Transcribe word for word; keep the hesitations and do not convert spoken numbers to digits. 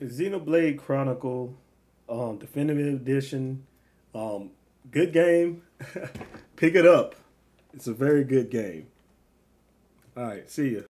Xenoblade Chronicle, um, Definitive Edition. Um, good game. Pick it up. It's a very good game. All right, see ya.